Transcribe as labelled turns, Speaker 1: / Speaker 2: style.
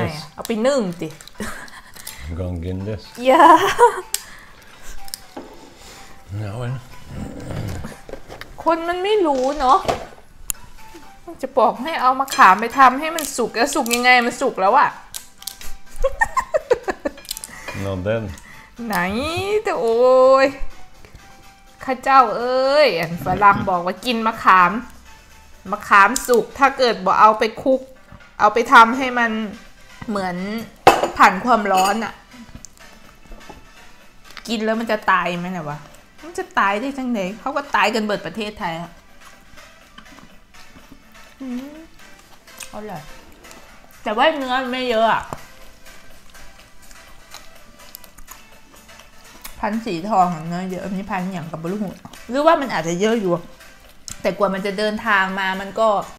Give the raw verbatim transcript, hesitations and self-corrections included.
Speaker 1: this เอาไปนึ่งติ
Speaker 2: Gone in this
Speaker 1: yeah
Speaker 2: no one
Speaker 1: คนมันไม่รู้เนาะจะบอกให้เอามะขามไปทำให้มันสุกแล้วสุกยังไงมันสุกแล้วอะ
Speaker 2: not then
Speaker 1: ไหนแต่โอ้ยข้าเจ้าเอ้ยอันฝรั่งบอกว่ากินมะขามมะขามสุกถ้าเกิดบอกเอาไปคุกเอาไปทำให้มันเหมือนผ่านความร้อนอะกินแล้วมันจะตายไหมนะวะมันจะตายได้จังไหนเขาก็ตายกันเบิดประเทศไทยอะเอาเลยแต่ว่าเนื้อไม่เยอะอะพันสีทองเนื้อเยอะนี่พันอย่างกับบลูหูหรือว่ามันอาจจะเยอะอยู่แต่กว่ามันจะเดินทางมามันก็